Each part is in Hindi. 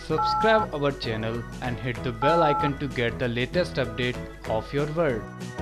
Subscribe our channel and hit the bell icon to get the latest update of your world.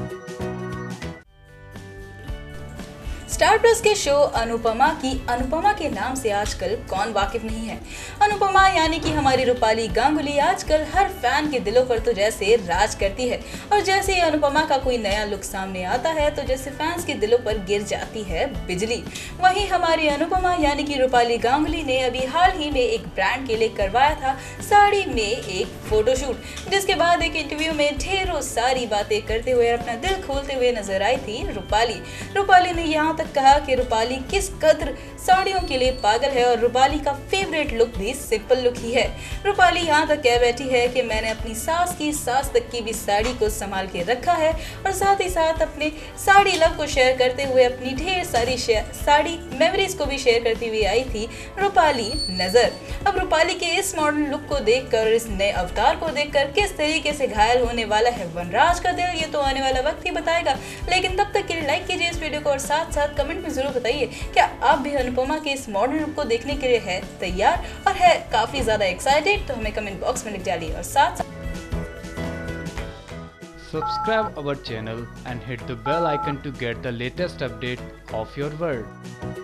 Star Plus के शो अनुपमा की अनुपमा के नाम से आजकल कौन वाकिफ नहीं है। अनुपमा यानी कि हमारी रूपाली गांगुली आजकल हर फैन के दिलों पर तो जैसे राज करती है और जैसे ही अनुपमा का कोई नया लुक सामने आता है तो जैसे फैंस के दिलों पर गिर जाती है बिजली। वहीं हमारी अनुपमा यानी कि रूपाली गांगुली ने अभी हाल ही में एक ब्रांड के लिए करवाया था साड़ी में एक फोटोशूट, जिसके बाद एक इंटरव्यू में ढेरों सारी बातें करते हुए अपना दिल खोलते हुए नजर आई थी रूपाली ने यहाँ तक कहा कि रूपाली किस कदर साड़ियों के लिए पागल है और रूपाली का फेवरेट लुक भी सिंपल लुक ही है। रूपाली यहाँ तक कह बैठी है कि मैंने अपनी सास तक की भी साड़ी को संभाल के रखा है और साथ ही साथ अपने साड़ी लव को शेयर करते हुए अपनी ढेर सारी साड़ी मेमोरीज को भी शेयर करती हुई आई थी रूपाली नजर। अब रूपाली के इस मॉडर्न लुक को देखकर, इस नए अवतार को देखकर किस तरीके से घायल होने वाला है वनराज का दिल, ये तो आने वाला वक्त ही बताएगा। लेकिन तब तक के लिए लाइक कीजिए इस वीडियो को और साथ साथ कमेंट में जरूर बताइए क्या आप भी अनुपमा के इस मॉडर्न लुक को देखने के लिए है तैयार और है काफी ज्यादा एक्साइटेड, तो हमें कमेंट बॉक्स में लिख डालिए और साथ Subscribe our channel and hit the bell icon to get the latest update of your world.